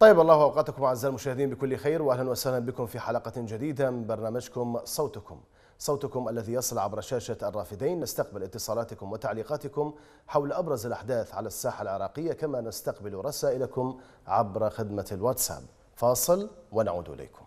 طيب الله أوقاتكم أعزائي المشاهدين بكل خير، وأهلا وسهلا بكم في حلقة جديدة من برنامجكم صوتكم الذي يصل عبر شاشة الرافدين. نستقبل اتصالاتكم وتعليقاتكم حول أبرز الأحداث على الساحة العراقية، كما نستقبل رسائلكم عبر خدمة الواتساب. فاصل ونعود إليكم.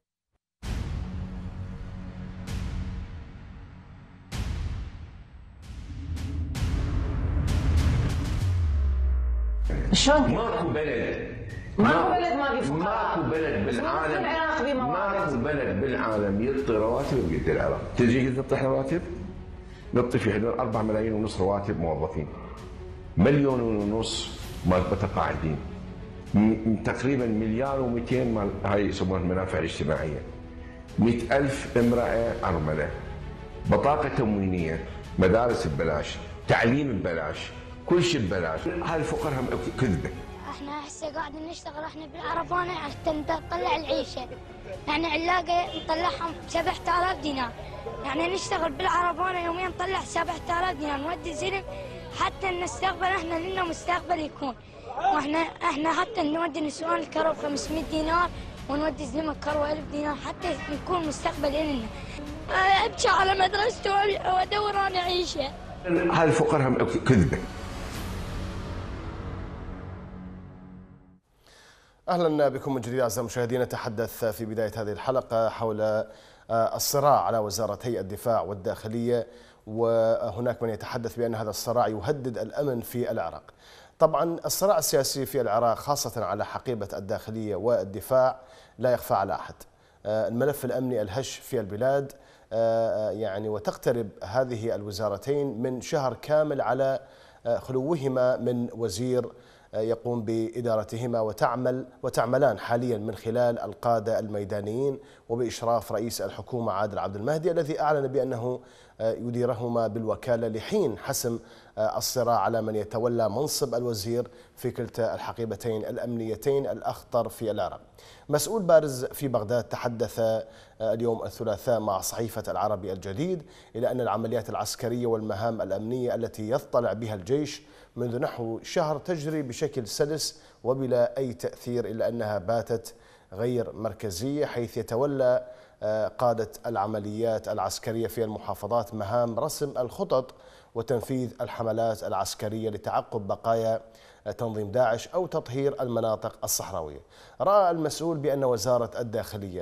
شلون؟ ماكو بلد ما في فقراء. ماكو بلد بالعالم، العراق ماكو بلد بالعالم يعطي رواتب قد العراق. تجي تعطي احنا رواتب؟ نعطي في حدود 4 ملايين ونص رواتب موظفين، 1.5 مليون متقاعدين، تقريبا 1.2 مليار مال هاي يسمونها المنافع الاجتماعيه، 100,000 امراه ارمله، بطاقه تموينيه، مدارس ببلاش، تعليم ببلاش، كل شيء ببلاش. هاي الفقراء هم كذبه. احنا هسه قاعدين نشتغل احنا بالعربانه عشان نطلع العيشه، يعني علاقه نطلعهم 7000 دينار، يعني نشتغل بالعربانه يوميا نطلع 7000 دينار نودي زلم حتى نستقبل احنا لنا مستقبل يكون، واحنا حتى نودي نسوان الكرو 500 دينار ونودي زلم الكرو 1000 دينار حتى يكون مستقبل لنا. ابكي على مدرسته وادور انا عيشه. هاي الفقراء هم كذبه. أهلا بكم من جديد أعزائي المشاهدين. نتحدث في بداية هذه الحلقة حول الصراع على وزارتي الدفاع والداخلية، وهناك من يتحدث بأن هذا الصراع يهدد الأمن في العراق. طبعا الصراع السياسي في العراق خاصة على حقيبة الداخلية والدفاع لا يخفى على أحد. الملف الأمني الهش في البلاد، يعني وتقترب هذه الوزارتين من شهر كامل على خلوهما من وزير يقوم بإدارتهما، وتعملان حاليا من خلال القادة الميدانيين وبإشراف رئيس الحكومة عادل عبد المهدي، الذي أعلن بأنه يديرهما بالوكالة لحين حسم الصراع على من يتولى منصب الوزير في كلتا الحقيبتين الأمنيتين الأخطر في العراق. مسؤول بارز في بغداد تحدث اليوم الثلاثاء مع صحيفة العربي الجديد إلى أن العمليات العسكرية والمهام الأمنية التي يطلع بها الجيش منذ نحو شهر تجري بشكل سلس وبلا أي تأثير، إلا أنها باتت غير مركزية، حيث يتولى قادة العمليات العسكرية في المحافظات مهام رسم الخطط وتنفيذ الحملات العسكرية لتعقب بقايا تنظيم داعش أو تطهير المناطق الصحراوية. رأى المسؤول بأن وزارة الداخلية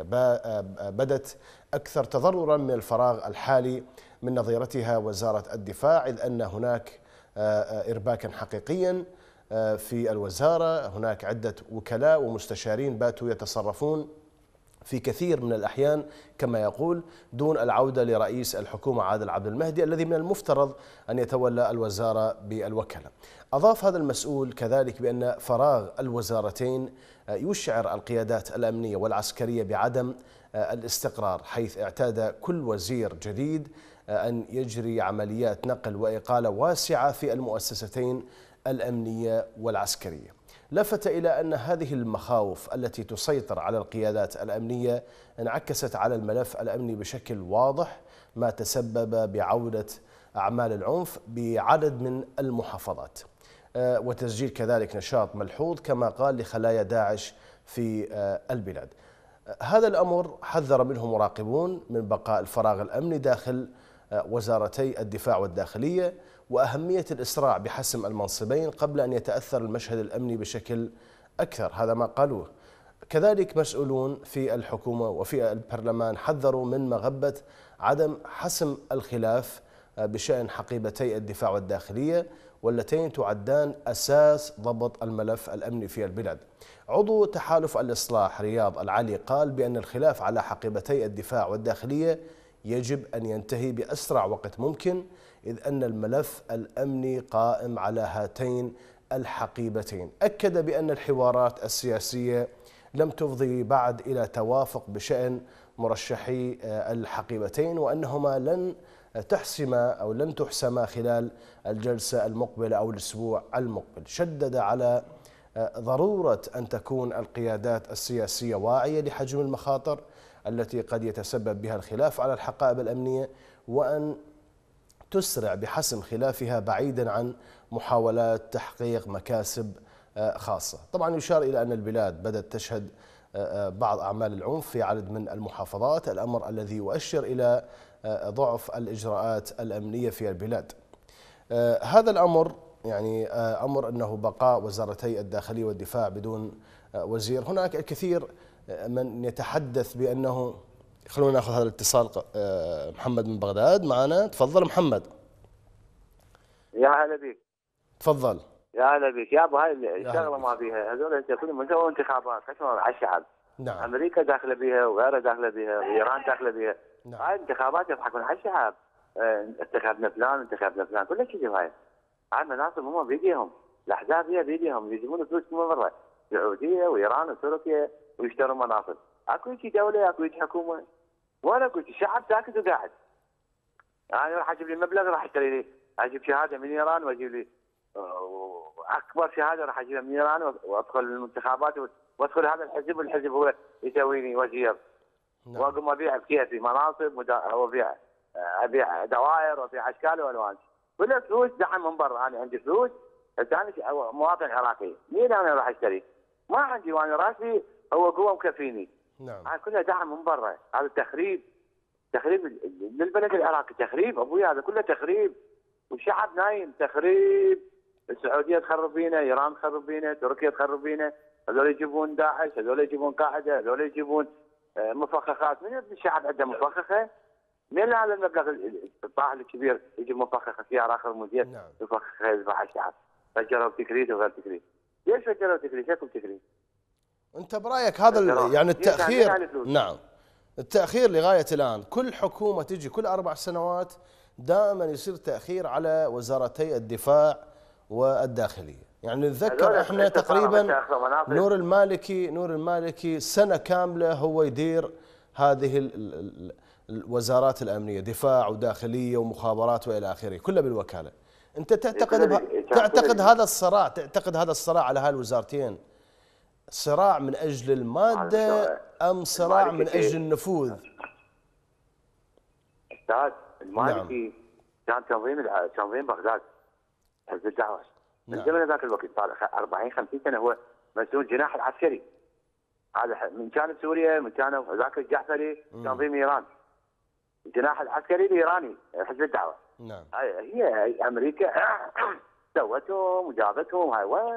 بدت أكثر تضررا من الفراغ الحالي من نظيرتها وزارة الدفاع، إذ أن هناك إرباكا حقيقيا في الوزارة. هناك عدة وكلاء ومستشارين باتوا يتصرفون في كثير من الأحيان كما يقول دون العودة لرئيس الحكومة عادل عبد المهدي الذي من المفترض أن يتولى الوزارة بالوكالة. أضاف هذا المسؤول كذلك بأن فراغ الوزارتين يشعر القيادات الأمنية والعسكرية بعدم الاستقرار، حيث اعتاد كل وزير جديد أن يجري عمليات نقل وإقالة واسعة في المؤسستين الأمنية والعسكرية. لفت إلى أن هذه المخاوف التي تسيطر على القيادات الأمنية انعكست على الملف الأمني بشكل واضح، ما تسبب بعودة أعمال العنف بعدد من المحافظات وتسجيل كذلك نشاط ملحوظ كما قال لخلايا داعش في البلاد. هذا الأمر حذر منه مراقبون من بقاء الفراغ الأمني داخل وزارتي الدفاع والداخلية وأهمية الإسراع بحسم المنصبين قبل أن يتأثر المشهد الأمني بشكل أكثر. هذا ما قالوه. كذلك مسؤولون في الحكومة وفي البرلمان حذروا من مغبة عدم حسم الخلاف بشأن حقيبتي الدفاع والداخلية، واللتين تعدان أساس ضبط الملف الأمني في البلاد. عضو تحالف الإصلاح رياض العلي قال بأن الخلاف على حقيبتي الدفاع والداخلية يجب أن ينتهي بأسرع وقت ممكن، إذ أن الملف الأمني قائم على هاتين الحقيبتين. أكد بأن الحوارات السياسية لم تفضي بعد إلى توافق بشأن مرشحي الحقيبتين، وأنهما لن تحسما خلال الجلسة المقبلة أو الأسبوع المقبل. شدد على ضرورة أن تكون القيادات السياسية واعية لحجم المخاطر التي قد يتسبب بها الخلاف على الحقائب الأمنية، وأن تسرع بحسم خلافها بعيدا عن محاولات تحقيق مكاسب خاصة. طبعا يشار إلى أن البلاد بدأت تشهد بعض أعمال العنف في عدد من المحافظات، الأمر الذي يؤشر إلى ضعف الإجراءات الأمنية في البلاد. هذا الأمر يعني أمر أنه بقاء وزارتي الداخلية والدفاع بدون وزير. هناك الكثير من يتحدث بأنه، خلونا ناخذ هذا الاتصال. محمد من بغداد معنا، تفضل محمد. يا هلا بك. تفضل. يا هلا بك يا ابو. هاي الشغله ما بيها، هذول انت كل من سووا انتخابات شلون على الشعب. نعم. امريكا داخله بها وغيرها داخله بها وايران داخله بها. نعم. هاي الانتخابات يضحكون على الشعب. انتخبنا فلان انتخبنا فلان كل شيء. هاي المناصب هم بيديهم، الاحزاب هي بيديهم، يجيبون فلوس من برا، السعوديه وايران وتركيا ويشترون مناصب. اكو شيء دوله، اكو شيء حكومه، ولا اكو شيء. الشعب ساكت وقاعد. انا راح اجيب لي مبلغ، راح اشتري لي، اجيب شهاده من ايران واجيب لي اكبر شهاده راح اجيبها من ايران وادخل المنتخبات وادخل هذا الحزب، والحزب هو يسوي لي وزير. نعم. واقوم ابيع بكيفي مناصب ابيع دوائر وابيع اشكال والوان. كلها فلوس دعم من برا. انا عندي فلوس، ثاني مواطن عراقي، مين انا راح اشتري؟ ما عندي، وانا راسي هو قوه مكفيني. نعم. كلها دعم من برا. هذا تخريب للبلد العراقي، تخريب ابوي، هذا كله تخريب والشعب نايم. تخريب. السعوديه تخرب بينا، ايران تخرب بينا، تركيا تخرب بينا، هذول يجيبون داعش، هذول يجيبون قاعده، هذول يجيبون مفخخات. من الشعب عنده مفخخه؟ من هذا المبلغ الطاحن الكبير يجيب مفخخه سياره اخر مدير؟ نعم. مفخخه يذبح الشعب. فجروا تكريت وغير تكريت. ليش فجروا تكريت؟ شكل تكريت. انت برايك هذا يعني التاخير؟ نعم. التاخير لغايه الان، كل حكومه تجي كل 4 سنوات دائما يصير تاخير على وزارتي الدفاع والداخلية. يعني نتذكر احنا تقريبا نور المالكي سنة كاملة هو يدير هذه الوزارات الأمنية، دفاع وداخلية ومخابرات وإلى آخره، كلها بالوكالة. أنت تعتقد هذا الصراع على هاي الوزارتين صراع من أجل المادة أم صراع من أجل النفوذ؟ أستاذ المالكي كان تنظيم بغداد، حزب الدعوة. من زمن ذاك الوقت صار 40 50 سنه هو مسؤول الجناح العسكري. هذا من كان سوريا، من كان ذاك الجعفري تنظيم ايران. الجناح العسكري الايراني حزب الدعوه. نعم. هي امريكا سوتهم وجابتهم. هاي وين؟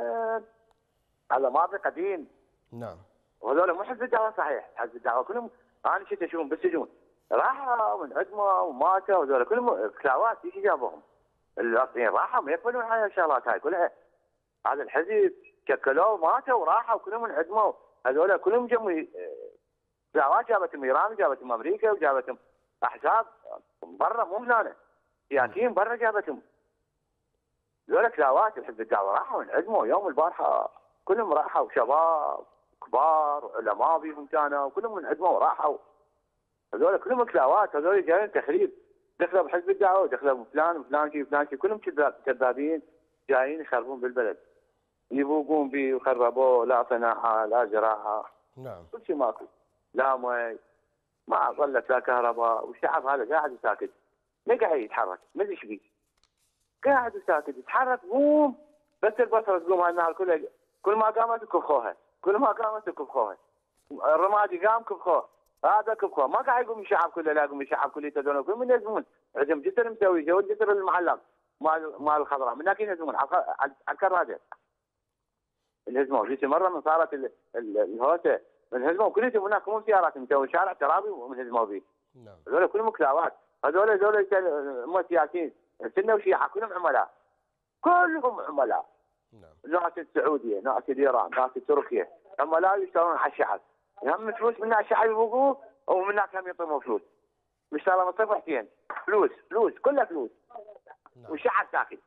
هذا ماضي قديم. نعم. وهذول مو حزب الدعوه صحيح، حزب الدعوه كلهم انا شفت اشوفهم بالسجون، راحوا وانعدموا وماتوا، وهذول كلهم كلاوات ايش جابوهم؟ الاصليين راحوا ما يقبلون هاي الشغلات هاي كلها. هذا الحزب شكلوه وماتوا وراحوا كلهم انعدموا. هذول كلهم جموا دعوات، جابتهم ايران وجابتهم امريكا وجابتهم احزاب برا، مو هنا سياسيين برا جابتهم. هذول كلاوات الحزب الدعوه راحوا انعدموا يوم البارحه، كلهم راحوا شباب كبار وعلماء بيهم كانوا وكلهم انعدموا وراحوا. هذول كلهم كلاوات، هذول جايين تخريب. دخلوا بحزب الدعوه ودخلوا بفلان وفلان شيء وفلان شيء، كلهم كذابين جايين يخربون بالبلد، يبوقون به وخربوه. لا صناعه لا زراعه. نعم. كل شيء ماكو، لا مي، ما ظلت لا كهرباء، والشعب هذا قاعد وساكت، ما قاعد يتحرك، ما ادري ايش بيه. قاعد وساكت، يتحرك قوم بس البصره تقوم. هاي النهار كلها كل ما قامت كبخوها، كل ما قامت كبخوها. الرمادي قام كبخوه، هذا كبخوه، ما قاعد يقوم الشعب كله. لا يقوم الشعب كله يتدون كل من يزمون. عندهم جسر مسوي جو الجسر المعلق مال الخضراء، من هناك ينهزمون على الكراجه. انهزموا في مره من صارت الهوسه، انهزموا كلهم هناك، مو سيارات مسوي شارع ترابي وانهزموا به. نعم. هذول كلهم كلاوات، هذول مو سياسيين، سنه وشيعه كلهم عملاء، كلهم عملاء. نعم. ناس السعوديه، ناس ايران، ناس تركيا، عملاء يشتغلون على الشعب. هم فلوس من الشعب يبوقوه ومن هناك هم يعطون فلوس. مشتغل من صفحتين، فلوس كلها فلوس. نعم. والشعب ساكت.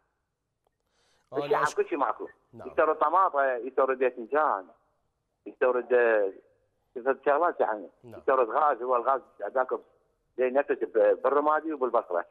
الشعب كل شيء ماكو. نعم. يستورد طماطه، يستورد باذنجان، يستورد شغلات يعني. نعم. يستورد غاز، هو الغاز ذاك زي نفس بالرمادي وبالبصره.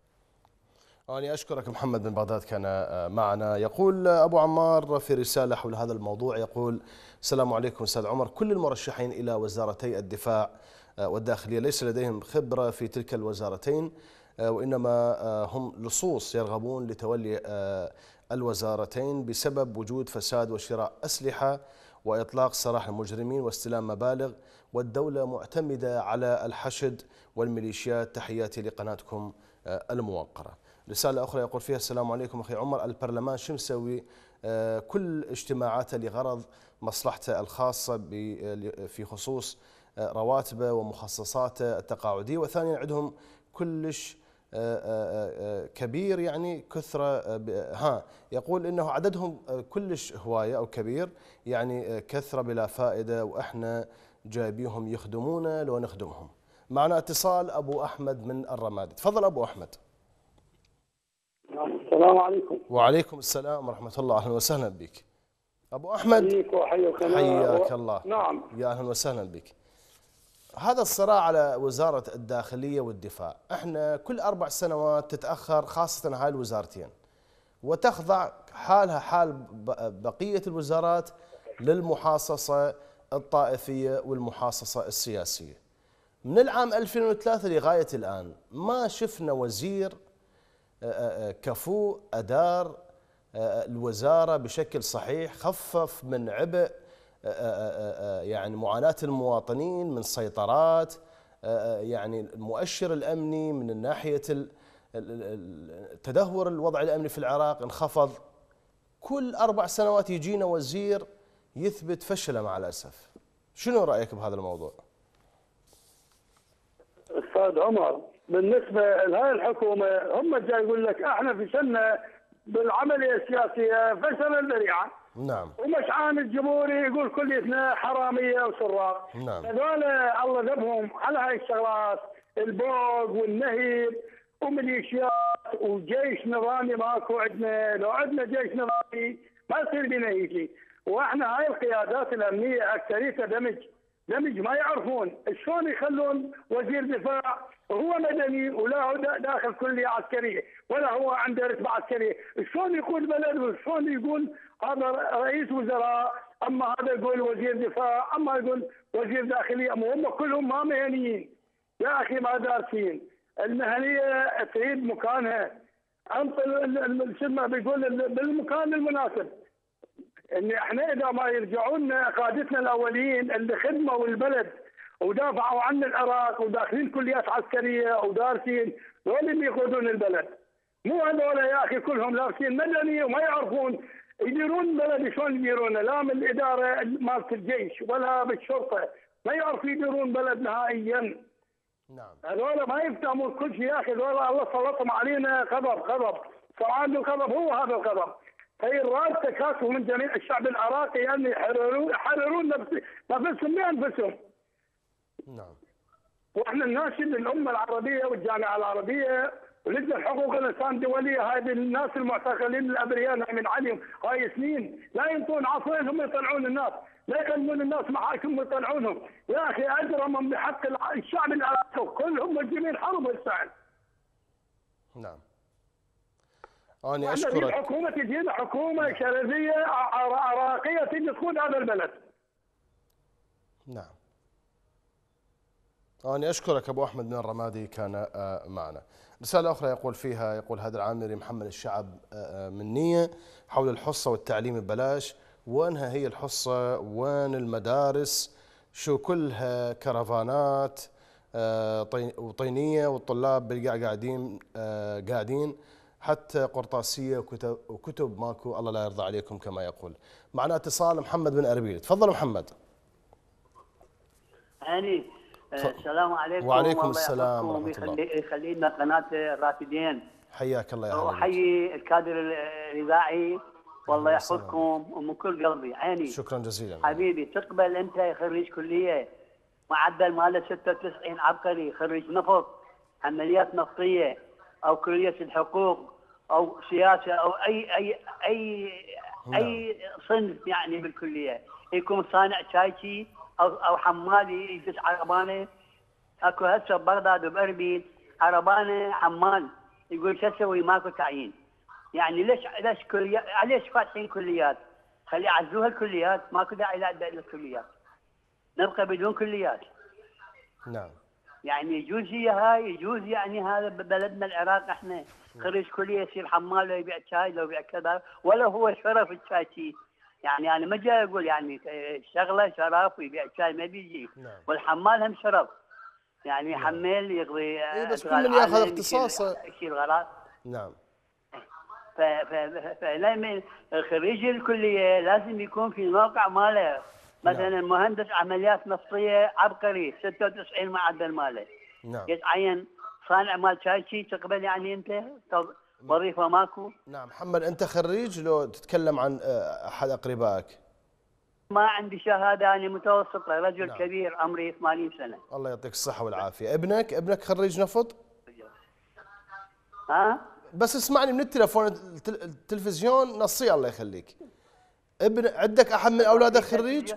أنا أشكرك محمد من بغداد كان معنا. يقول أبو عمار في رسالة حول هذا الموضوع، يقول: السلام عليكم أستاذ عمر، كل المرشحين إلى وزارتي الدفاع والداخلية ليس لديهم خبرة في تلك الوزارتين، وإنما هم لصوص يرغبون لتولي الوزارتين بسبب وجود فساد وشراء أسلحة وإطلاق سراح المجرمين واستلام مبالغ، والدولة معتمدة على الحشد والميليشيات. تحياتي لقناتكم الموقرة. رسالة أخرى يقول فيها: السلام عليكم أخي عمر، البرلمان شو مسوي؟ كل اجتماعاته لغرض مصلحته الخاصة في خصوص رواتبه ومخصصاته التقاعدية، وثانيا عندهم كلش كبير، يعني كثرة يقول إنه عددهم كلش هواية أو كبير، يعني كثرة بلا فائدة، وإحنا جايبيهم يخدمونا لو نخدمهم. معنا اتصال أبو أحمد من الرمادي. تفضل أبو أحمد. السلام عليكم. وعليكم السلام ورحمة الله، أهلا وسهلا بك أبو أحمد. حياك الله. نعم، يا أهلا وسهلا بك. هذا الصراع على وزارة الداخلية والدفاع، احنا كل 4 سنوات تتأخر، خاصة هاي الوزارتين، وتخضع حالها حال بقية الوزارات للمحاصصة الطائفية والمحاصصة السياسية. من العام 2003 لغاية الآن ما شفنا وزير كفؤ أدار الوزارة بشكل صحيح، خفف من عبء يعني معاناة المواطنين من سيطرات، يعني المؤشر الأمني من ناحية تدهور الوضع الأمني في العراق انخفض. كل 4 سنوات يجينا وزير يثبت فشله مع الأسف. شنو رأيك بهذا الموضوع؟ أستاذ عمر، بالنسبة لهذه الحكومة هم جاي يقول لك احنا فشلنا بالعملية السياسية فشلا ذريعا. نعم. ومشعان الجمهوري يقول كليتنا حرامية وسراق. نعم. هذول الله ذبهم على هاي الشغلات، البوق والنهب وميليشيات وجيش نظامي ماكو عندنا. لو عندنا جيش نظامي ما يصير بينا يجي. واحنا هاي القيادات الامنيه اكثريتها دمج ما يعرفون شلون يخلون وزير دفاع وهو مدني ولا هو داخل كليه عسكريه ولا هو عنده رتبه عسكريه، شلون يقول بلد وشلون يقول هذا رئيس وزراء، اما هذا يقول وزير دفاع، اما يقول وزير داخليه، اما هم كلهم ما مهنيين. يا اخي ما دارسين. المهنيه تريد مكانها، انطل شو بيقول بالمكان المناسب. ان احنا اذا ما يرجعون قادتنا الاولين اللي خدموا البلد ودافعوا عن العراق وداخلين كليات عسكريه ودارسين، دول اللي يقودون البلد. مو هذول يا اخي كلهم لابسين مدني وما يعرفون يديرون البلد شلون يديرونه، لا من الاداره مالت الجيش ولا بالشرطه، ما يعرفوا يديرون بلد نهائيا. نعم. هذول ما يفهمون كل شيء يا اخي. هذول الله سلطهم علينا غضب طبعا الغضب هو هذا الغضب. هي الراد تكاتف من جميع الشعب العراقي ان يحررون نفسهم بانفسهم. نعم. واحنا نناشد الامه العربيه والجامعه العربيه ولجنه حقوق الانسان الدوليه، هذه الناس المعتقلين الابرياء من عليهم هاي سنين لا ينطون عصيهم هم يطلعون الناس، لا يقدمون الناس محاكم ويطلعونهم. يا اخي اجرمهم بحق الشعب العراقي كلهم مجرمين حرب الساعه. نعم. أنا أشكرك. الحكومة تجينا حكومة شرفية عراقية تجي تقود هذا البلد. نعم. أنا أشكرك أبو أحمد من الرمادي، كان معنا. رسالة أخرى يقول فيها، يقول هذا العامري محمد الشعب من نية حول الحصة والتعليم ببلاش، وينها هي الحصة؟ وين المدارس؟ شو كلها كرفانات وطينية والطلاب بالقاع قاعدين حتى قرطاسية وكتب ماكو. الله لا يرضى عليكم كما يقول. معنا اتصال محمد بن أربيل. تفضل محمد. السلام عليكم. وعليكم السلام ورحمة الله. يخلي لنا قناة الرافدين. حياك الله يا هلا. وحيي الكادر الإذاعي والله يحفظكم ومن كل قلبي. عيني شكرا جزيلا حبيبي. تقبل أنت خريج كلية معدل ماله 96 عبقري، خريج نفط عمليات نفطية أو كلية الحقوق أو سياسة أو أي صنف يعني بالكلية، يكون صانع شايشي أو حمالي يدس عربانة. أكو هسه ببغداد وبأربيل عربانة حمال يقول شو أسوي ماكو تعيين. يعني ليش كليات؟ ليش فاتحين كليات؟ خلي يعزوها الكليات، ماكو داعي للكليات، نبقى بدون كليات. نعم. يعني يجوز هي هاي، يجوز يعني هذا ببلدنا العراق احنا خريج كليه يصير حمال لو يبيع شاي لو يبيع كذا، ولا هو شرف الشاي شي. يعني انا ما جاي اقول يعني شغله شرف ويبيع شاي ما بيجي، والحمال هم شرف. يعني حمال يقضي بس كل من ياخذ اختصاصه يشيل غراض. نعم. فلما خريج الكليه لازم يكون في الموقع ماله، مثلا مهندس عمليات نفطيه عبقري 96 معدل ماله. نعم. يتعين صانع مال شاي شي تقبل يعني انت وظيفه ماكو؟ نعم. محمد انت خريج لو تتكلم عن احد اقربائك؟ ما عندي شهاده، انا متوسطه، رجل كبير عمري 80 سنه. الله يعطيك الصحه والعافيه. ابنك خريج نفط؟ ها؟ بس اسمعني من التلفون، التلفزيون نصي الله يخليك. عندك احد من اولادك خريج؟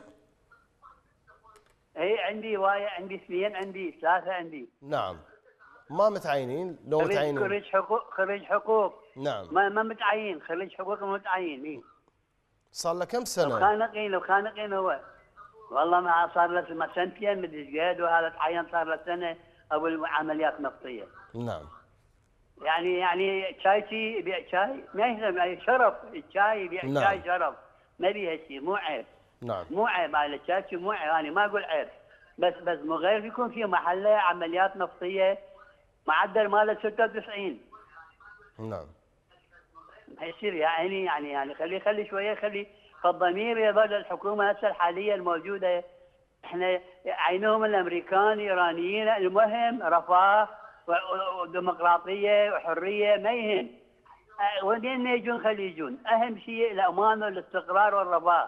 اي عندي عندي اثنين، عندي ثلاثه عندي. نعم. ما متعينين؟ لو متعينين خريج حقوق. نعم. ما متعين، خريج حقوق متعين. إيه؟ صار له كم سنه؟ لو خانقين هو والله ما صار له سنتين مدري، وهذا تعين صار له سنه ابو العمليات النفطيه. نعم. يعني شاي يبيع شاي ما يهمه، يعني شرف الشاي يبيع شاي شرف، ما بيها شيء، مو عيب. نعم. مو عيب على الشاي، مو عيب، انا ما اقول عيب، بس مو غير يكون في محله عمليات نفطيه معدل ماله 96. نعم. ما يصير يا عيني، يعني خلي شويه، خلي فالضمير يظل. الحكومه هسه الحاليه الموجوده احنا عينهم الامريكان الايرانيين، المهم رفاه وديمقراطيه وحريه ما يهم. وين ما يجون خلي يجون، اهم شيء الامان والاستقرار والرفاه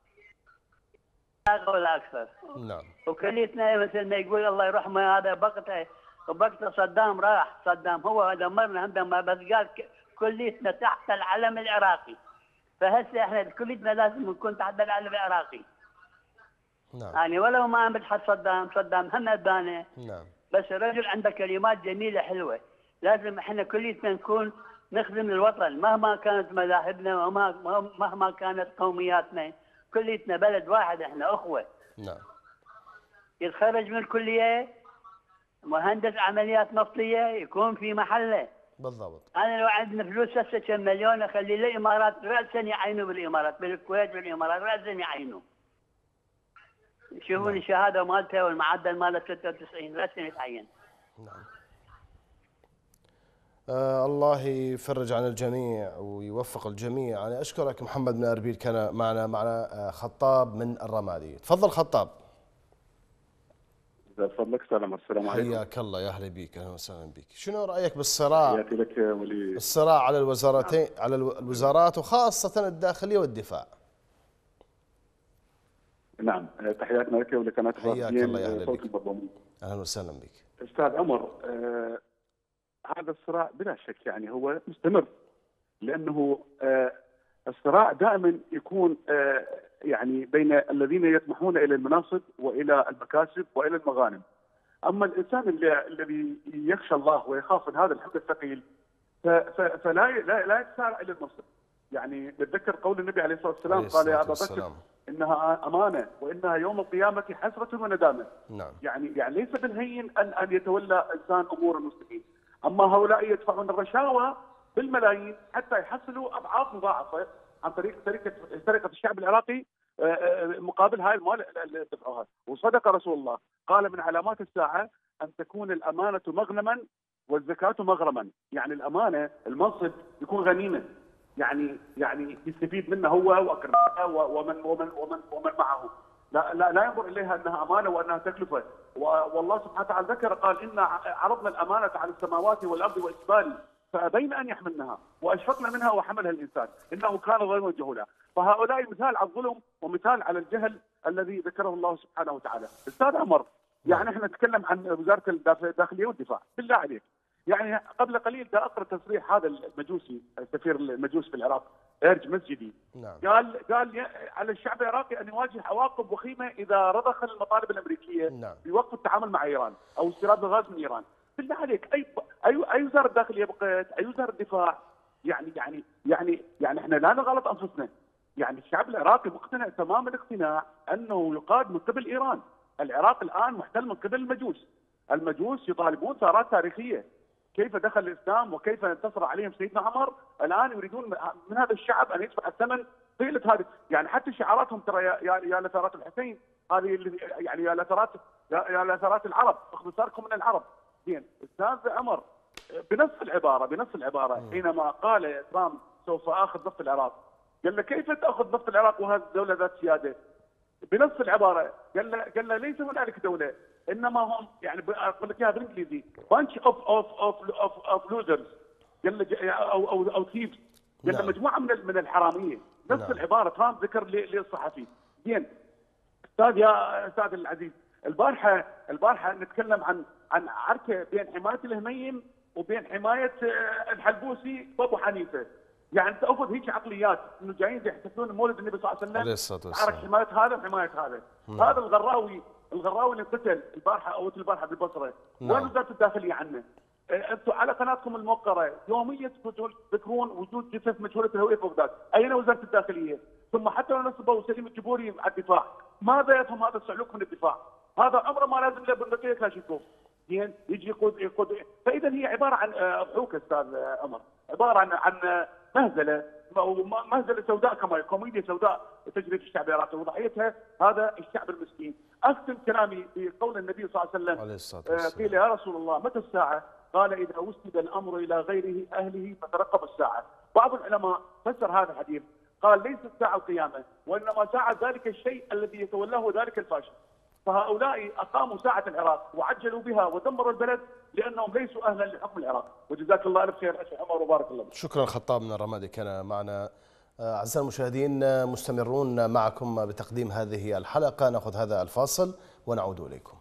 ولا اكثر. نعم. وكليتنا مثل ما يقول الله يرحمه هذا بقته صدام راح، صدام هو دمرنا هم، بس قال كليتنا تحت العلم العراقي. فهسه احنا كليتنا لازم نكون تحت العلم العراقي. نعم. يعني ولو ما بتحط صدام هم ابانه. نعم. بس الرجل عنده كلمات جميله حلوه، لازم احنا كليتنا نكون نخدم الوطن مهما كانت مذاهبنا ومهما كانت قومياتنا، كليتنا بلد واحد، احنا اخوه. نعم. يتخرج من الكليه مهندس عمليات نفطيه يكون في محله. بالضبط. انا لو عندنا فلوس هسه كم مليون اخلي الامارات راسا يعينوا بالامارات، بالكويت بالامارات راسا يعينوا. يشوفون الشهاده مالته والمعدل ماله 96 راسا يتعين. نعم. الله يفرج عن الجميع ويوفق الجميع. أنا أشكرك محمد من أربيل، كان معنا خطاب من الرمادي. تفضل خطاب. إذا فضلك السلام عليكم. حياك الله، يا أهلا بك، أهلا وسهلا بك. شنو رأيك بالصراع؟ حياتي لك ولي. الصراع على الوزارتين، على الوزارات وخاصة الداخلية والدفاع. نعم، تحياتنا لك ولقناة حياك الله، يا أهلا بك. أهلا وسهلا بك. أستاذ عمر، هذا الصراع بلا شك يعني هو مستمر، لأنه الصراع دائما يكون يعني بين الذين يطمحون إلى المناصب وإلى المكاسب وإلى المغانم. أما الإنسان الذي يخشى الله ويخاف من هذا الحمل الثقيل فلا يتسارع إلى المنصب. يعني نتذكر قول النبي عليه الصلاة والسلام، قال يا أبا بكر إنها أمانة وإنها يوم القيامة حسرة وندامة. نعم. يعني ليس بالهين أن يتولى إنسان أمور المسلمين. أما هؤلاء يدفعون الرشاوى بالملايين حتى يحصلوا أضعاف مضاعفة عن طريق سرقة الشعب العراقي مقابل هاي المال اللي دفعوها. وصدق رسول الله، قال من علامات الساعة أن تكون الأمانة مغنما والزكاة مغرما. يعني الأمانة المنصب يكون غنيمة، يعني يستفيد منه هو وأقربائه ومن معه. لا ينظر إليها أنها أمانة وأنها تكلفة. والله سبحانه وتعالى ذكر قال إنا عرضنا الأمانة على السماوات والأرض والجبال فأبين أن يحملنها وأشفقنا منها وحملها الإنسان إنه كان ظالما جهولا. فهؤلاء مثال على الظلم ومثال على الجهل الذي ذكره الله سبحانه وتعالى. أستاذ عمر، يعني احنا نتكلم عن وزارة الداخلية والدفاع، بالله عليك يعني قبل قليل دا أقرأ تصريح هذا المجوسي، السفير المجوس في العراق إرج مسجدي. نعم. قال على الشعب العراقي أن يواجه عواقب وخيمة إذا رضخ المطالب الأمريكية. نعم. بوقف التعامل مع إيران أو استيراد الغاز من إيران. بالله عليك أي وزارة داخلية بقيت؟ أي وزارة دفاع؟ يعني احنا لا نغلط أنفسنا. يعني الشعب العراقي مقتنع تمام الاقتناع أنه يقاد من قبل إيران. العراق الآن محتل من قبل المجوس. المجوس يطالبون ثارات تاريخيه. كيف دخل الاسلام وكيف انتصر عليهم سيدنا عمر، الان يريدون من هذا الشعب ان يدفع الثمن طيله هذه، يعني حتى شعاراتهم ترى يا لثارات الحسين، هذه يعني يا لثارات العرب، اخذوا ثاركم من العرب. زين، استاذ عمر بنفس العباره حينما قال ترامب سوف اخذ نفط العراق، قال له كيف تاخذ نفط العراق وهذه الدوله ذات سياده؟ بنفس العباره قال له ليس هنالك دوله، انما هم يعني اقول لك اياها بالانجليزي bunch of losers، قال له او ثيفز، قال له مجموعه من الحراميه. نفس العباره ترامب ذكر للصحفي. زين يا استاذ العزيز، البارحه نتكلم عن عركه بين حمايه الهميم وبين حمايه الحلبوسي وابو حنيفه. يعني تاخذ هيك عقليات انه جايين يحتفلون مولد النبي صلى الله عليه وسلم، عرك حمايه هذا وحمايه هذا. هذا الغراوي اللي قتل البارحه او البارحه بالبصره، وين وزاره الداخليه عنه؟ انتم على قناتكم الموقره يوميا تذكرون وجود جثث مجهوله الهويه في بغداد، اين وزاره الداخليه؟ ثم حتى لو نصبوا سليم الجبوري على الدفاع، ماذا يفهم هذا الصعلوك من الدفاع؟ هذا عمره ما لازم له بندقيه كلاشينكوف. زين، يجي يقود. فاذا هي عباره عن ضحوك استاذ عمر، عباره عن مهزله سوداء، كما كوميديا سوداء تجري في الشعب العراقي، وضحيتها هذا الشعب المسكين. اختم كلامي بقول النبي صلى الله عليه وسلم، قيل يا رسول الله متى الساعه؟ قال اذا وسد الامر الى غيره اهله فترقب الساعه. بعض العلماء فسر هذا الحديث قال ليس الساعه القيامه، وانما ساعه ذلك الشيء الذي يتولاه ذلك الفاشل. فهؤلاء اقاموا ساعه العراق وعجلوا بها ودمروا البلد لانهم ليسوا اهلا لحكم العراق. وجزاك الله الف خير اخي عمر وبارك الله. شكرا خطاب من الرمادي كان معنا. اعزائي المشاهدين مستمرون معكم بتقديم هذه الحلقه، ناخذ هذا الفاصل ونعود اليكم.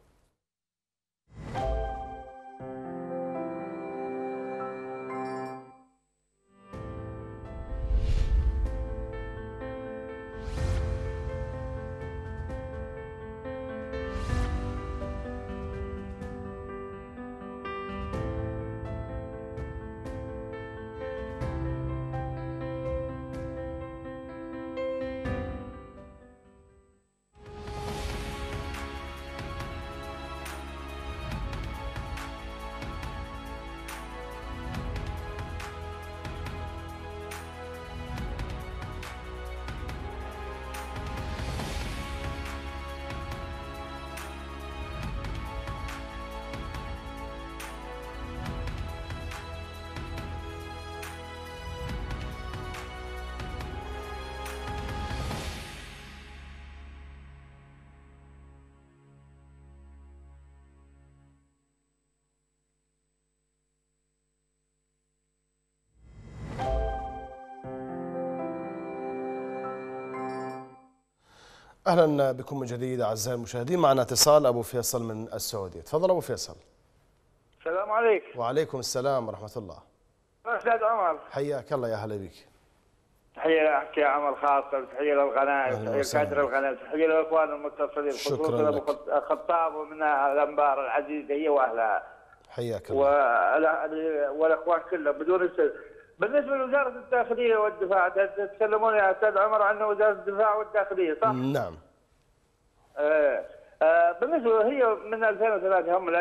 اهلا بكم من جديد اعزائي المشاهدين. معنا اتصال ابو فيصل من السعوديه. تفضل ابو فيصل. السلام عليكم. وعليكم السلام ورحمه الله. استاذ عمر. حياك الله، يا هلا بك. تحيه لك يا عمر خاصه، تحيه للقناه، تحيه لكادر القناه، تحيه للاخوان المتصلين، خصوصا ابو خطاب ومن الانبار العزيزه هي واهلها. حياك الله. والاخوان كلهم بدون السر. بالنسبه لوزاره الداخليه والدفاع، تتكلمون يا استاذ عمر عن وزاره الدفاع والداخليه صح؟ نعم. بالنسبه هي من 2003 هم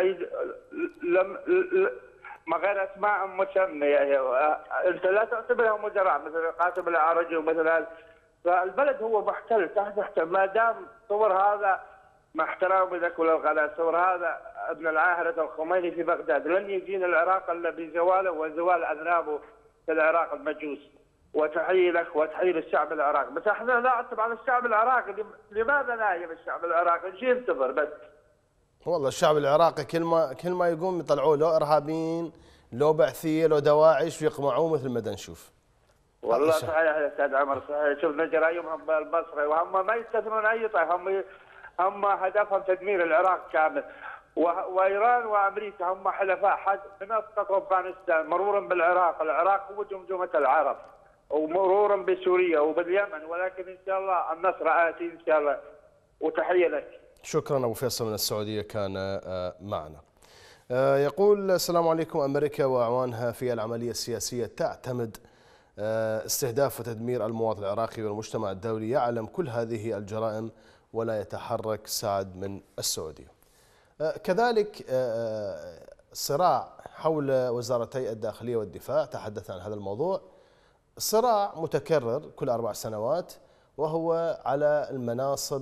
ما غير اسماء مسميه، انت لا تعتبرهم وزراء مثل قاسم العرجي ومثل، فالبلد هو محتل تحت ما دام صور هذا، مع احترامي لك وللقناه، صور هذا ابن العاهره الخميني في بغداد لن يجينا العراق الا بزواله وزوال اذنابه في العراق المجوس. وتحيي لك وتحيي للشعب العراقي، بس احنا نعتب على الشعب العراقي، لماذا نايم الشعب العراقي؟ نجي ينتظر بس. والله الشعب العراقي كل ما يقوم يطلعوه لو ارهابيين لو بعثيه لو دواعش ويقمعوه مثل ما نشوف. والله صحيح يا استاذ عمر، صحيح. شفنا جرايمهم بالبصره وهم ما يستثنون اي طائف، هم هدفهم تدمير العراق كامل. وايران وامريكا هم حلفاء من اسقط افغانستان مرورا بالعراق، العراق هو جمجمه العرب، ومرورا بسوريا وباليمن، ولكن ان شاء الله النصر آتي ان شاء الله. وتحيه لك. شكرا ابو فيصل من السعوديه كان معنا. يقول السلام عليكم. امريكا واعوانها في العمليه السياسيه تعتمد استهداف وتدمير المواطن العراقي، والمجتمع الدولي يعلم كل هذه الجرائم ولا يتحرك. سعد من السعوديه. كذلك صراع حول وزارتي الداخلية والدفاع، تحدث عن هذا الموضوع. صراع متكرر كل 4 سنوات، وهو على المناصب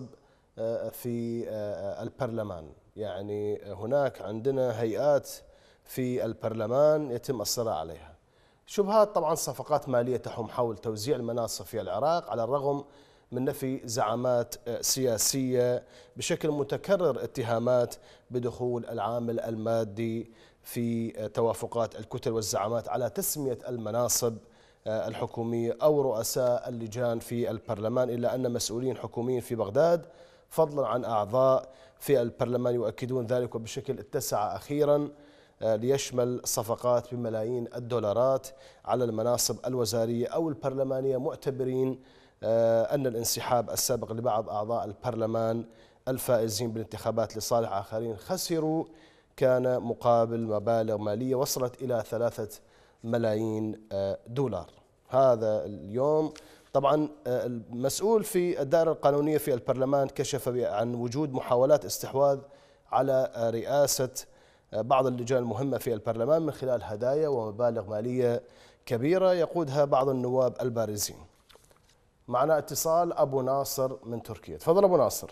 في البرلمان. يعني هناك عندنا هيئات في البرلمان يتم الصراع عليها. شبهات طبعا صفقات مالية تحوم حول توزيع المناصب في العراق، على الرغم من نفي زعامات سياسية بشكل متكرر اتهامات بدخول العامل المادي في توافقات الكتل والزعامات على تسمية المناصب الحكومية أو رؤساء اللجان في البرلمان، إلا أن مسؤولين حكوميين في بغداد فضلا عن أعضاء في البرلمان يؤكدون ذلك، وبشكل اتسع أخيرا ليشمل صفقات بملايين الدولارات على المناصب الوزارية أو البرلمانية، معتبرين أن الانسحاب السابق لبعض أعضاء البرلمان الفائزين بالانتخابات لصالح آخرين خسروا كان مقابل مبالغ مالية وصلت إلى 3 ملايين دولار. هذا اليوم طبعا المسؤول في الدائرة القانونية في البرلمان كشف عن وجود محاولات استحواذ على رئاسة بعض اللجان المهمة في البرلمان من خلال هدايا ومبالغ مالية كبيرة يقودها بعض النواب البارزين. معنا اتصال أبو ناصر من تركيا. تفضل أبو ناصر.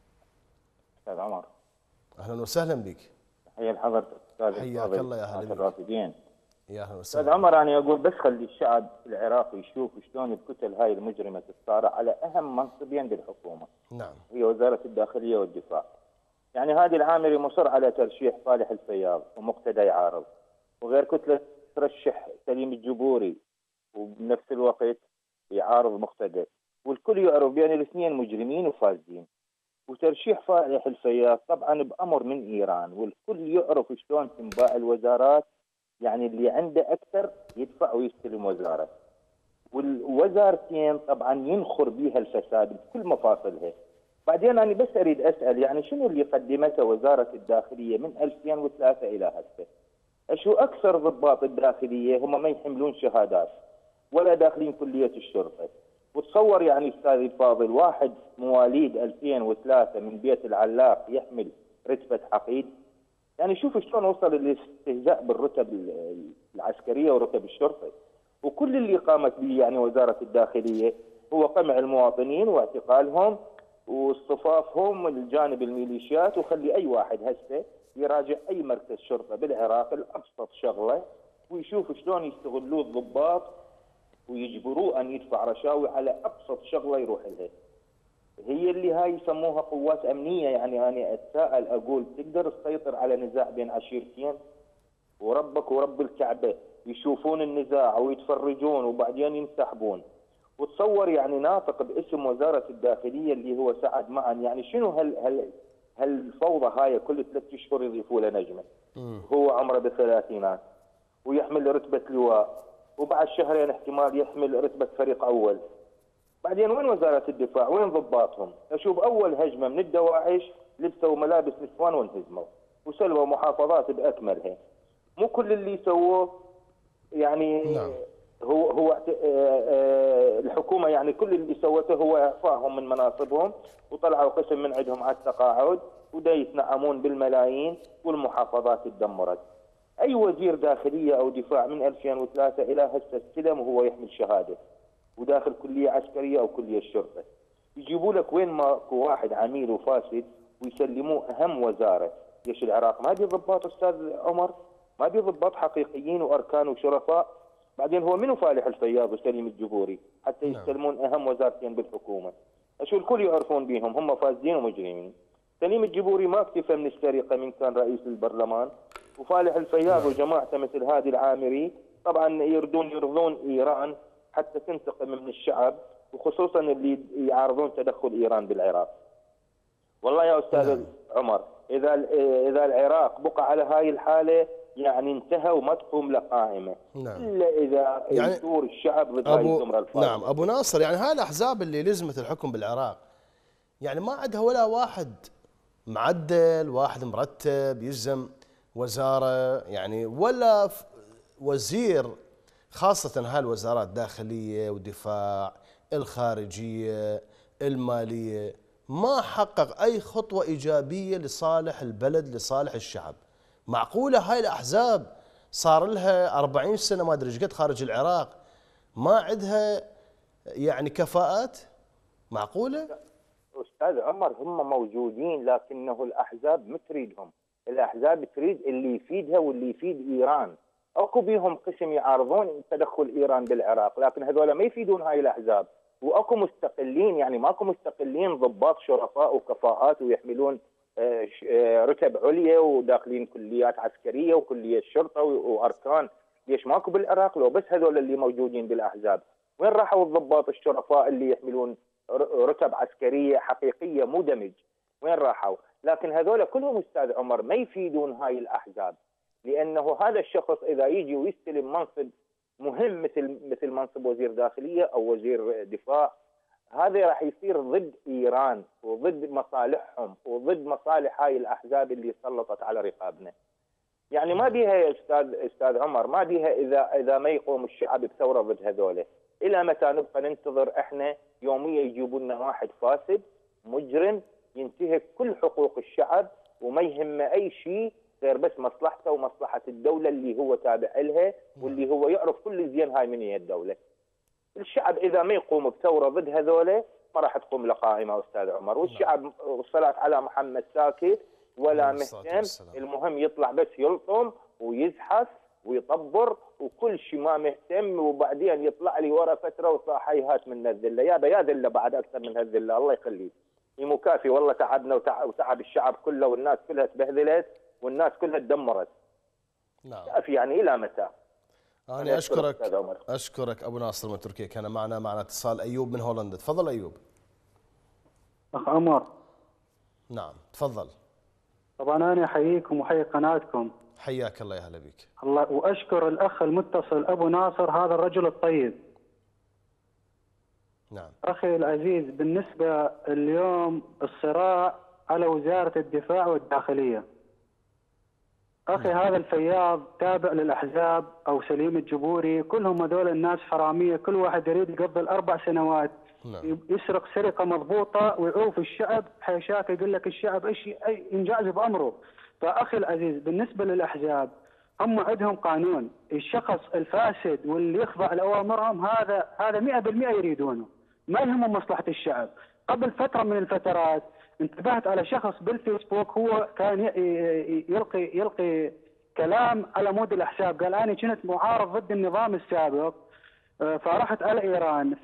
أستاذ عمر، أهلا وسهلا بك. تحية لحضرتك أستاذ. حياك الله يا أهلا الرافدين. يا أهلا وسهلا. أستاذ عمر، أنا أقول بس خلي الشعب العراقي يشوف شلون الكتل هاي المجرمة تتصارع على أهم منصبين بالحكومة. نعم. هي وزارة الداخلية والدفاع. يعني هادي العامري مصر على ترشيح صالح الفياض ومقتدى يعارض، وغير كتلة ترشح سليم الجبوري وبنفس الوقت يعارض مقتدى، والكل يعرف بأن الاثنين مجرمين وفاسدين. وترشيح صالح الفياض طبعا بأمر من إيران، والكل يعرف شلون تنباع الوزارات، يعني اللي عنده أكثر يدفع ويستلم وزارة. والوزارتين طبعا ينخر بها الفساد بكل مفاصلها. بعدين أنا بس أريد أسأل، يعني شنو اللي قدمته وزارة الداخلية من 2003 إلى هسه؟ أشو أكثر ضباط الداخلية هم ما يحملون شهادات ولا داخلين كلية الشرطة. وتصور يعني أستاذ الفاضل، واحد مواليد 2003 من بيت العلاق يحمل رتبة عقيد. يعني شوف شلون وصل الاستهزاء بالرتب العسكرية ورتب الشرطة. وكل اللي قامت به يعني وزارة الداخلية هو قمع المواطنين واعتقالهم واصطفافهم الجانب الميليشيات، وخلي أي واحد هسه يراجع أي مركز شرطة بالعراق الأبسط شغلة ويشوف شلون يستغلوه الضباط ويجبروه أن يدفع رشاوي على أبسط شغلة يروح لها. هي اللي هاي يسموها قوات أمنية. يعني أنا أتساءل أقول تقدر تسيطر على نزاع بين عشيرتين؟ وربك ورب الكعبة يشوفون النزاع ويتفرجون وبعدين ينسحبون. وتصور يعني ناطق باسم وزارة الداخلية اللي هو سعد معا، يعني شنو هالفوضى هاي كل 3 أشهر يضيفوا له نجمة. هو عمره بالثلاثينات ويحمل رتبة لواء، وبعد شهرين احتمال يحمل رتبة فريق أول. بعدين وين وزارة الدفاع؟ وين ضباطهم؟ أشوف أول هجمة من الدواعش لبسوا ملابس نسوان وانهزموا وسلبوا محافظات بأكملها. مو كل اللي سووه يعني نعم. هو الحكومة يعني كل اللي سوته هو إعفائهم من مناصبهم وطلعوا قسم من عندهم على التقاعد ودا يتنعمون بالملايين والمحافظات اتدمرت. أي وزير داخلية أو دفاع من 2003 إلى هسه استلم وهو يحمل شهادة وداخل كلية عسكرية أو كلية الشرطة. يجيبوا لك وين ماكو واحد عميل وفاسد ويسلموه أهم وزارة. ليش العراق ما بي ضباط أستاذ عمر؟ ما بي ضباط حقيقيين وأركان وشرفاء؟ بعدين هو منو فالح الفياض وسليم الجبوري حتى يستلمون أهم وزارتين بالحكومة؟ أشو الكل يعرفون بيهم هم فاسدين ومجرمين. سليم الجبوري ما اكتفى من السرقة من كان رئيس البرلمان، وفالح الفياض وجماعته مثل هادي العامري طبعا يرضون إيران حتى تنتقم من الشعب، وخصوصا اللي يعارضون تدخل إيران بالعراق. والله يا أستاذ عمر، إذا العراق بقى على هاي الحالة يعني انتهى وما تقوم له قائمة. إلا إذا يعني يثور الشعب ضد هاي الزمرة الفاسدة. نعم أبو ناصر، يعني هاي الأحزاب اللي لزمت الحكم بالعراق يعني ما عندها ولا واحد معدل، واحد مرتب يلزم وزارة، يعني ولا وزير، خاصة هالوزارات داخلية ودفاع الخارجية المالية، ما حقق أي خطوة إيجابية لصالح البلد لصالح الشعب. معقولة هاي الأحزاب صار لها 40 سنة ما أدري ايش قد خارج العراق ما عندها يعني كفاءات؟ معقولة؟ أستاذ عمر هم موجودين لكنه الأحزاب ما تريدهم، الأحزاب تريد اللي يفيدها واللي يفيد إيران. اكو بيهم قسم يعارضون تدخل إيران بالعراق، لكن هذول ما يفيدون هاي الأحزاب. واكو مستقلين، يعني ماكو مستقلين ضباط شرفاء وكفاءات ويحملون رتب عليا وداخلين كليات عسكريه وكليه شرطه واركان. ليش ماكو بالعراق؟ لو بس هذول اللي موجودين بالاحزاب، وين راحوا الضباط الشرفاء اللي يحملون رتب عسكريه حقيقيه مو دمج؟ وين راحوا؟ لكن هذول كلهم استاذ عمر ما يفيدون هاي الاحزاب، لانه هذا الشخص اذا يجي ويستلم منصب مهم مثل منصب وزير داخليه او وزير دفاع، هذا راح يصير ضد ايران وضد مصالحهم وضد مصالح هاي الاحزاب اللي سلطت على رقابنا. يعني ما بيها يا استاذ عمر، ما بيها اذا ما يقوم الشعب بثوره ضد هذول. الى متى نبقى ننتظر احنا يوميا يجيبوا لنا واحد فاسد مجرم ينتهك كل حقوق الشعب وما يهمه اي شيء غير بس مصلحته ومصلحه الدوله اللي هو تابع لها واللي هو يعرف كل زين هاي من هي الدوله. الشعب اذا ما يقوم بثوره ضد هذول ما راح تقوم له قائمه استاذ عمر، والشعب والصلاه على محمد ساكت ولا مهتم، المهم يطلع بس يلطم ويزحف ويطبر وكل شيء ما مهتم، وبعدين يطلع لي ورا فتره وصاح هات من الذله، يا ذله بعد اكثر من هالذله الله يخليك. مكافي والله تعبنا وتعب الشعب كله والناس كلها تبهذلت والناس كلها تدمرت. نعم. كافي يعني الى متى؟ أنا أشكرك أبو ناصر من تركيا. كان معنا اتصال أيوب من هولندا. تفضل أيوب. أخ عمر. نعم تفضل. طبعا أنا أحييكم وحيي قناتكم. حياك الله، يا هلا بك. الله، وأشكر الأخ المتصل أبو ناصر هذا الرجل الطيب. نعم. أخي العزيز، بالنسبة اليوم الصراع على وزارة الدفاع والداخلية، أخي هذا الفياض تابع للأحزاب أو سليم الجبوري، كلهم هذول الناس حرامية، كل واحد يريد يقضي ال4 سنوات يسرق سرقة مضبوطة ويعوف الشعب حيشاك، يقول لك الشعب ايش ينجاز بأمره. فأخي العزيز بالنسبة للأحزاب هم عندهم قانون، الشخص الفاسد واللي يخضع لأوامرهم هذا 100% يريدونه، ما يهمهم مصلحة الشعب. قبل فترة من الفترات انتبهت على شخص بالفيسبوك هو كان يلقي كلام على مود الاحزاب، قال انا كنت معارض ضد النظام السابق فرحت على ايران،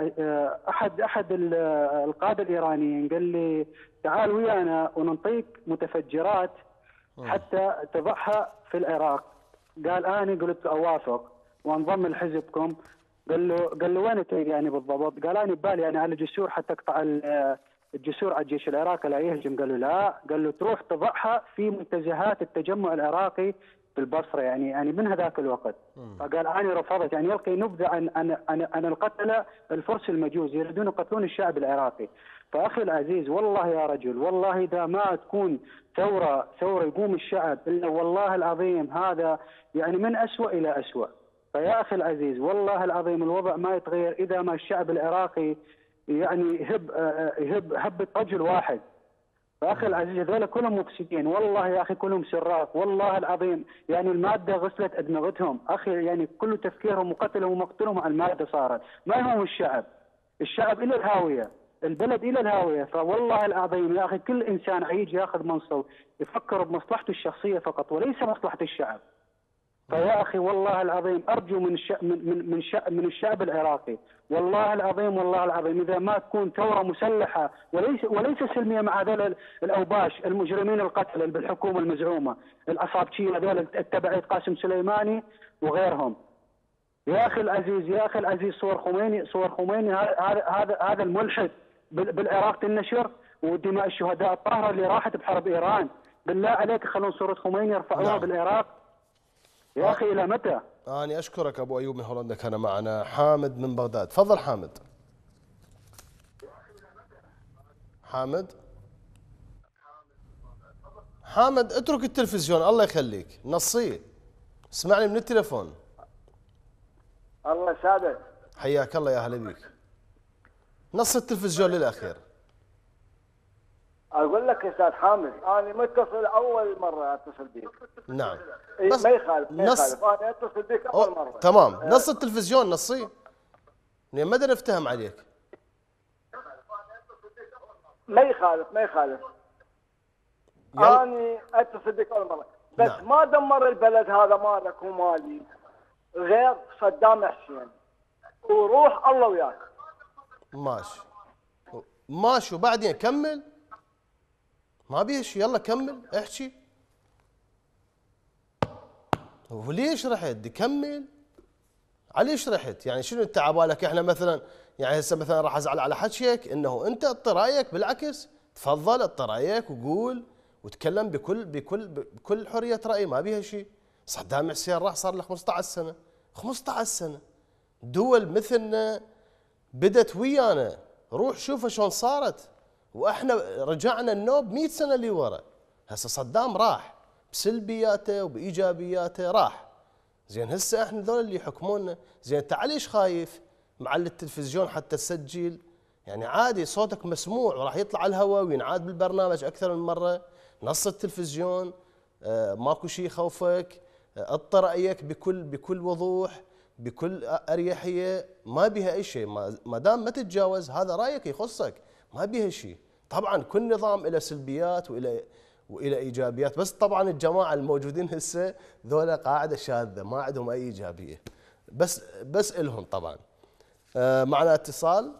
فاحد القاده الايرانيين قال لي تعال ويانا وننطيك متفجرات حتى تضعها في العراق. قال انا قلت اوافق وانضم لحزبكم. قال له وين تريد يعني بالضبط؟ قال انا ببالي يعني على جسور حتى اقطع الجسور على الجيش العراقي لا يهجم. قال له لا، قال له تروح تضعها في منتزهات التجمع العراقي في البصره، يعني من هذاك الوقت. فقال انا رفضت، يعني يلقي نبذه عن القتله الفرس المجوس يريدون يقتلون الشعب العراقي. فاخي العزيز والله يا رجل، والله اذا ما تكون ثوره يقوم الشعب الا والله العظيم هذا يعني من اسوء الى اسوء. فيا اخي العزيز والله العظيم الوضع ما يتغير اذا ما الشعب العراقي يعني يهب هبة رجل واحد. فاخي العزيز هذول كلهم مفسدين، والله يا اخي كلهم سراق، والله العظيم يعني الماده غسلت ادمغتهم، اخي يعني كل تفكيرهم وقتلهم ومقتلهم على الماده صارت، ما يهم الشعب الى الهاويه، البلد الى الهاويه. فوالله العظيم يا اخي كل انسان يجي ياخذ منصب يفكر بمصلحته الشخصيه فقط وليس مصلحه الشعب. فيا اخي والله العظيم ارجو من الشعب العراقي، والله العظيم اذا ما تكون ثوره مسلحه وليس سلميه مع هذول الاوباش المجرمين القتله بالحكومه المزعومه العصابجيه هذول التبعيه قاسم سليماني وغيرهم. يا اخي العزيز صور خميني هذا الملحد بالعراق تنشر، ودماء الشهداء الطاهره اللي راحت بحرب ايران، بالله عليك خلون صوره خميني يرفعوها بالعراق. يا أخي إلى متى؟ أنا أشكرك أبو أيوب من هولندا. كان معنا حامد من بغداد. تفضل حامد اترك التلفزيون الله يخليك، نصيه اسمعني من التليفون. الله يسعدك. حياك الله، يا هلا بك. نص التلفزيون للأخير. اقول لك يا استاذ حامد انا متصل اول مره اتصل بك. نعم. بس ما يخالف انا اتصل بك اول مره. تمام. نص التلفزيون نصي. ما ادري افتهم عليك. ما يخالف. انا اتصل بك اول مره، بس نعم. ما دمر البلد هذا مالك ومالي غير صدام حسين، وروح الله وياك. ماشي وبعدين كمل. ما بيه شيء، يلا كمل احكي. وليش رحت؟ دي كمل. عليش رحت؟ يعني شنو انت عبالك احنا مثلا يعني هسه مثلا راح ازعل على حكيك انه انت اعطي رايك، بالعكس تفضل اعطي رايك وقول وتكلم بكل حريه راي، ما بيها شيء. صدام حسين راح صار له 15 سنه، 15 سنه. دول مثلنا بدت ويانا، روح شوفها شلون صارت، واحنا رجعنا النوب 100 سنه لورا. هسه صدام راح بسلبياته وبايجابياته راح. زين هسه احنا ذول اللي يحكمونا. زين انت عليش خايف؟ معل التلفزيون حتى تسجل، يعني عادي صوتك مسموع وراح يطلع على الهواء وينعاد بالبرنامج اكثر من مره. نص التلفزيون، ماكو شيء يخوفك، اعطي رايك بكل وضوح بكل اريحيه، ما بها اي شيء. ما دام ما تتجاوز هذا رايك يخصك، ما بها شيء. طبعا كل نظام له سلبيات والى ايجابيات، بس طبعا الجماعه الموجودين هسه ذولا قاعده شاذه ما عندهم اي ايجابيه، بس الهم طبعا. معنا اتصال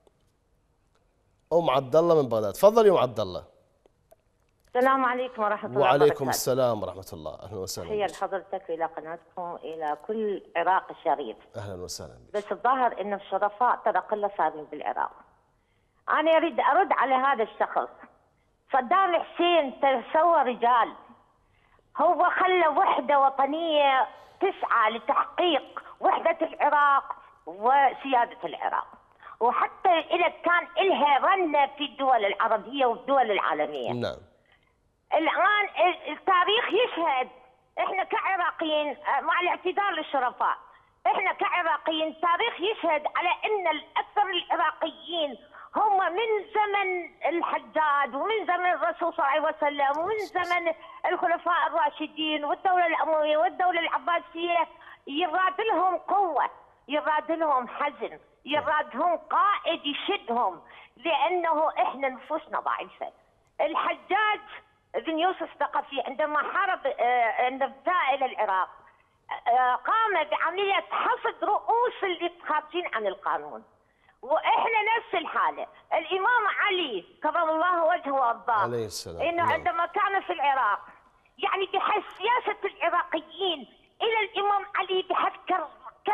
ام عبد الله من بغداد. تفضلي ام عبد الله. السلام عليكم ورحمه الله وبركاته. وعليكم السلام ورحمه الله. اهلا وسهلا. تحيه لحضرتك الى قناتكم الى كل العراق الشريف. اهلا وسهلا. بس الظاهر انه الشرفاء ترى قله صارين بالعراق. انا اريد ارد على هذا الشخص. صدام حسين سوى رجال، هو خلى وحده وطنيه تسعى لتحقيق وحده العراق وسياده العراق، وحتى إذا كان إلها رنة في الدول العربية والدول العالمية. نعم. الآن التاريخ يشهد، إحنا كعراقيين مع الاعتذار للشرفاء، إحنا كعراقيين التاريخ يشهد على أن الأكثر العراقيين هم من زمن الحجاج ومن زمن الرسول صلى الله عليه وسلم ومن زمن الخلفاء الراشدين والدولة الأموية والدولة العباسية، يراد لهم قوة، يراد لهم حزم، يرادهم قائد يشدهم، لأنه إحنا نفوسنا ضعيفة. الحجاج بن يوسف الثقفي عندما حارب النفاع إلى العراق قام بعملية حصد رؤوس اللي خارجين عن القانون، وإحنا نفس الحالة. الإمام علي كرم الله وجهه وأرضاه عليه السلام إنه عندما كان في العراق يعني بحث سياسة العراقيين إلى الإمام علي، بحث كره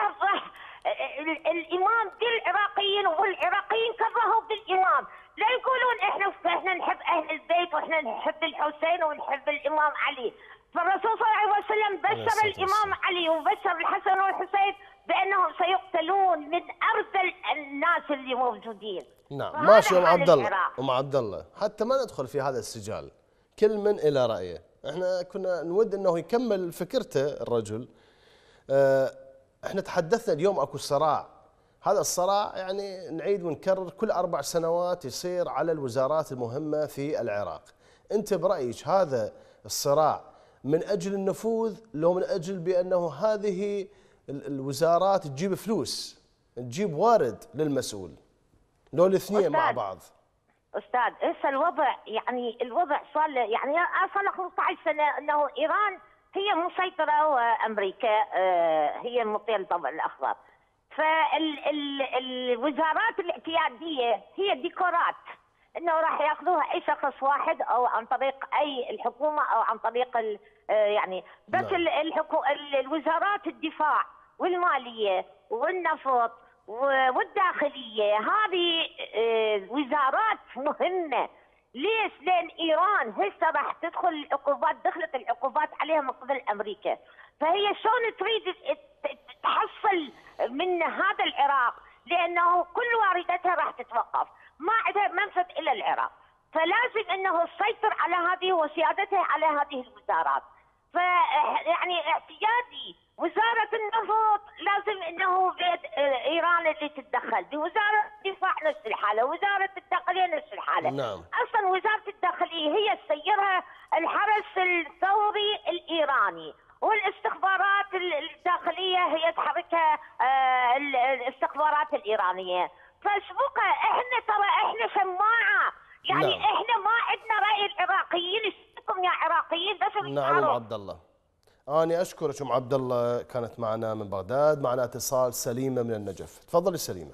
الإمام بالعراقيين والعراقيين كرهوا بالإمام. لا يقولون إحنا نحب أهل البيت وإحنا نحب الحسين ونحب الإمام علي. فالرسول صلى الله عليه وسلم بشر الإمام علي وبشر الحسن والحسين بأنهم سيقتلون من أرذل الناس اللي موجودين. نعم ماشي أم عبد الله. أم عبد الله حتى ما ندخل في هذا السجال، كل من إلى رأيه. احنا كنا نود أنه يكمل فكرته الرجل. احنا تحدثنا اليوم اكو صراع، هذا الصراع يعني نعيد ونكرر كل 4 سنوات يصير على الوزارات المهمة في العراق. انت برأيك هذا الصراع من اجل النفوذ لو من اجل بانه هذه الوزارات تجيب فلوس، تجيب وارد للمسؤول، لو الاثنين مع بعض؟ استاذ هسه الوضع يعني صار يعني صار له 15 سنة انه ايران هي مسيطرة وأمريكا هي المطية الطبع الأخضر. فالوزارات الاعتيادية هي ديكورات، إنه راح يأخذوها أي شخص واحد أو عن طريق أي الحكومة أو عن طريق يعني بس الوزارات الدفاع والمالية والنفط والداخلية هذه وزارات مهمة. ليش؟ لأن إيران هسه راح تدخل العقوبات، دخلت العقوبات عليها من قبل أمريكا، فهي شلون تريد تحصل من هذا العراق؟ لأنه كل واردتها راح تتوقف، ما عندها منفذ إلى العراق، فلازم أنه تسيطر على هذه وسيادتها على هذه الوزارات. فيعني اعتيادي وزارة النفط لازم انه ايران اللي تتدخل، بوزارة الدفاع نفس الحالة، وزارة الداخلية نفس الحالة. نعم. اصلا وزارة هذه هي تسيرها الحرس الثوري الإيراني، والاستخبارات الداخلية هي تحركها الاستخبارات الإيرانية. فسبقة احنا شماعة، يعني نعم. احنا ما عندنا رأي العراقيين. ايشكم يا عراقيين بس نعم ام عبد الله. أنا أشكرك أم عبد الله، كانت معنا من بغداد. معنا اتصال سليمة من النجف. تفضلي سليمة.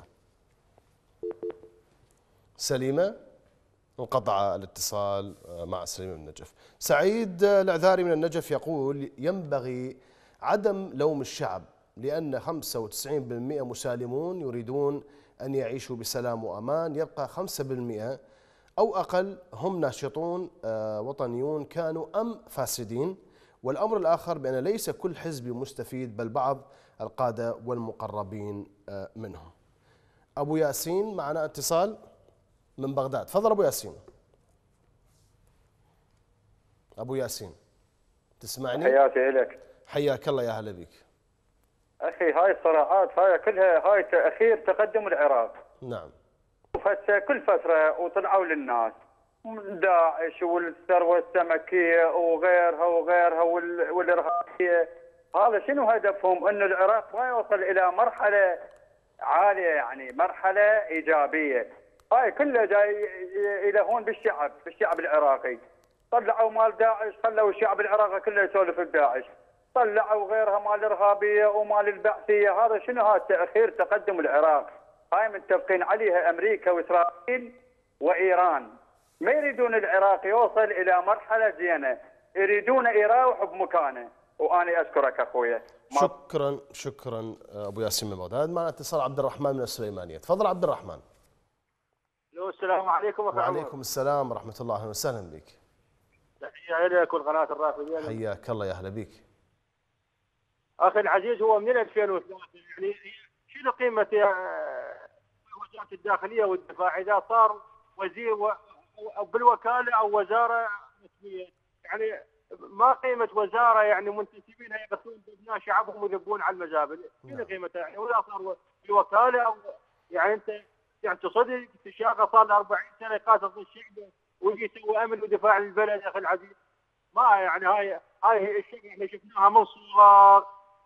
سليمة انقطع الاتصال مع سليمة من النجف. سعيد العذاري من النجف يقول ينبغي عدم لوم الشعب، لأن 95% مسالمون يريدون أن يعيشوا بسلام وأمان، يبقى 5% أو أقل هم ناشطون وطنيون كانوا أم فاسدين. والأمر الآخر بأن ليس كل حزب مستفيد، بل بعض القادة والمقربين منهم. أبو ياسين معنا اتصال من بغداد. تفضل أبو ياسين. أبو ياسين تسمعني؟ حياتي لك. حياك الله، يا هلا بك. أخي هاي الصراعات هاي كلها هاي تأخير تقدم العراق. نعم. هسه كل فترة وطلعوا للناس داعش والثروة السمكية وغيرها والإرهابية. هذا شنو هدفهم؟ أن العراق ما يوصل إلى مرحلة عالية، يعني مرحلة إيجابية. هاي كلها جاي يلهون بالشعب العراقي. طلعوا مال داعش، خلوا الشعب العراقي كله يسولف بداعش، طلعوا غيرها مال الإرهابية ومال البعثية. هذا شنو؟ هذا تأخير تقدم العراق. هاي متفقين عليها أمريكا وإسرائيل وإيران. ما يريدون العراق يوصل إلى مرحلة زينة، يريدون يراوح بمكانه. وأنا أشكرك أخويا. شكرا أبو ياسين من بغداد. معنا اتصال عبد الرحمن من السليمانية. تفضل عبد الرحمن. السلام عليكم. وعليكم السلام ورحمة الله. أهلا وسهلا بك. تحية لك والقناة الرافدين. حياك الله، يا أهلا بك. أخي العزيز، هو من 2003 يعني شنو قيمة وزارة الداخلية والدفاع إذا صار وزير أو بالوكالة أو وزارة رسمية؟ يعني ما قيمة وزارة يعني منتسبين يغسلون بأبناء شعبهم ويذبون على المزابل؟ شنو قيمتها يعني؟ ولا صار بالوكالة أو يعني أنت يعني تصدق الشاقة صار له 40 سنة يقاتل ضد الشعب ويجي يسوي أمن ودفاع للبلد. يا أخي العزيز، ما يعني هاي الشقة احنا شفناها من صور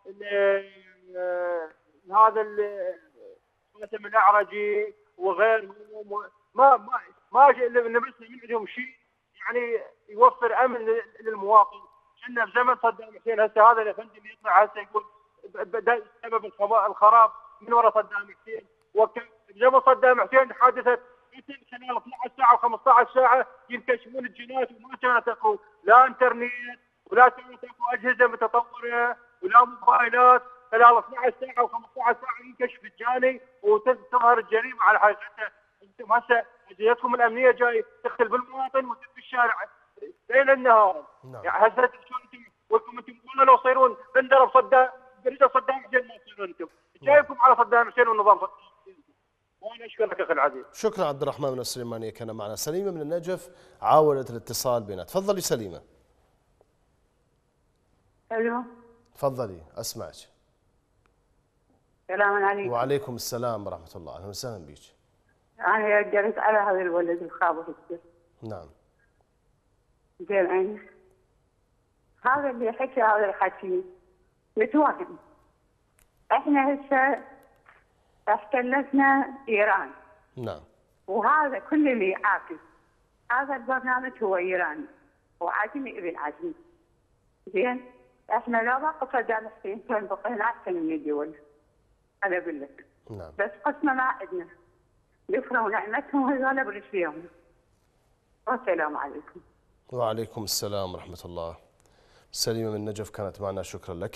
هذا القاسم الأعرجي وغيره. ما لمسنا من عندهم شيء يعني يوفر امن للمواطن. كنا بزمن صدام حسين. هسه هذا الافندي اللي يطلع هسه يقول سبب الخراب من وراء صدام حسين. بزمن صدام حسين حادثه قتل خلال 12 ساعه و15 ساعه ينكشفون الجنات، وما كانت اكو لا انترنت ولا كانت اكو اجهزه متطوره ولا موبايلات. خلال 12 ساعه و15 ساعه ينكشف الجاني وتظهر الجريمه على حقيقتها. انتم هسه اجهزتكم الامنيه جاي تقتل بالمواطن وتدب الشارع ليل النهار. يعني هسه انتم والله لو تصيرون بندر صدام حسين ما تصيرون انتم. جايكم على صدام حسين والنظام صدام حسين. وانا اشكرك اخي العزيز. شكرا عبد الرحمن من السليمانيه كان معنا. سليمه من النجف عاودت الاتصال بنا. تفضلي سليمه. الو. تفضلي اسمعك. السلام عليكم. وعليكم السلام ورحمه الله. اهلا وسهلا بك. أنا جريت على هذا الولد الخابر السر. نعم. زين هذا اللي حكى هذا الحكي متوهم. احنا هسه احتلتنا ايران. نعم. وهذا كل اللي يعاكس هذا البرنامج هو ايراني وعجمي ابن عجمي. زين احنا لو ما صدام حسين كان بقينا احسن من الدول. انا اقول لك. نعم. بس قسمه ما عندنا. يفرحوا نعمتهم وهذول برجليهم. والسلام عليكم. وعليكم السلام ورحمة الله. سليمة من النجف كانت معنا. شكرا لك.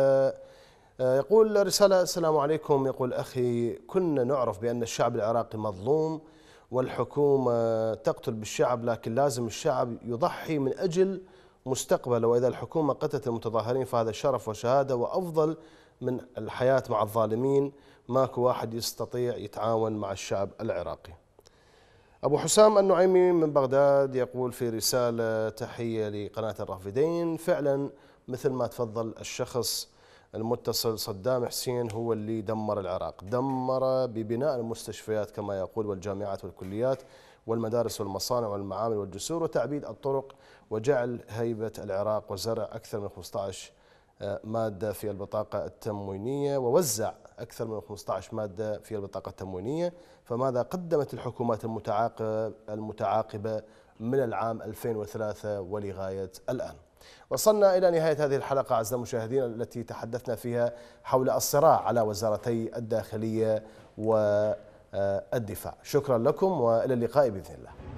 يقول رسالة: السلام عليكم. يقول أخي كنا نعرف بأن الشعب العراقي مظلوم والحكومة تقتل بالشعب، لكن لازم الشعب يضحي من أجل مستقبله، وإذا الحكومة قتلت المتظاهرين فهذا شرف وشهادة وأفضل من الحياة مع الظالمين. ماكو واحد يستطيع يتعاون مع الشعب العراقي. أبو حسام النعيمي من بغداد يقول في رسالة: تحية لقناة الرافدين. فعلا مثل ما تفضل الشخص المتصل، صدام حسين هو اللي دمر العراق، دمر ببناء المستشفيات كما يقول والجامعات والكليات والمدارس والمصانع والمعامل والجسور وتعبيد الطرق وجعل هيبة العراق وزرع أكثر من 15 مادة في البطاقة التموينية ووزع أكثر من 15 مادة في البطاقة التموينية. فماذا قدمت الحكومات المتعاقبة من العام 2003 ولغاية الآن؟ وصلنا إلى نهاية هذه الحلقة أعزائي المشاهدين التي تحدثنا فيها حول الصراع على وزارتي الداخلية والدفاع. شكرا لكم وإلى اللقاء بإذن الله.